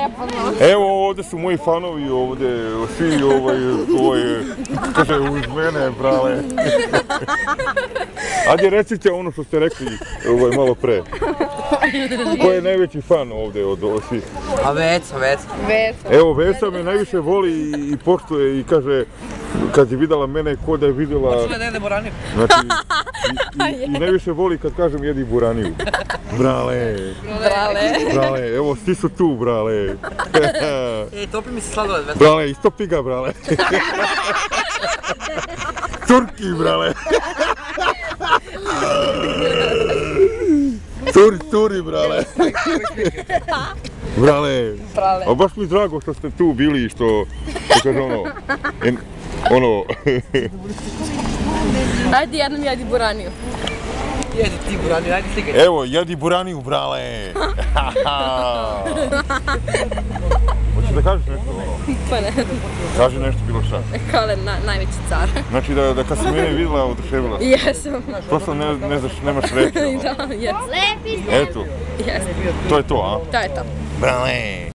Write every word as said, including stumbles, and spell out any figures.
Evo ovdje su moji fanovi ovdje, svi ovaj, ovaj, kaže uz mene, brale. Ajde recite ono što ste rekli ovaj, malo pre. Ko je najveći fan ovdje od, od svih? A Veca, Veca. Evo Veca me najviše voli i poštuje i kaže kad je vidjela mene ko da je vidjela... Počela da jede buraniju. Znači, i, i, i najviše voli kad kažem jedi buraniju. Brale. Brale. Brale, evo svi su tu, brale. Ej, topi mi se sladoled, Veca. Brale, istopi ga, brale. Turki, brale. Turi, turi, brale. Brale. Brale. A baš mi drago što ste tu bili i što, što kaže ono, en, ono... Ajde jednom jedi buraniju. Jedi ti buraniju, ajde slikaj. Evo, jedi buraniju, brale. Hoćeš da kažeš nešto ono? Pa ne, Kaži nešto bilo šta. Kale na, najveći car. Znači da, da kad si mene vidjela, oduševila si. Jesam. Prosto ne, ne znaš, nemaš reći. Ono. Da, jesam. Eto, Jesam. to je to, a? To je to. Brale.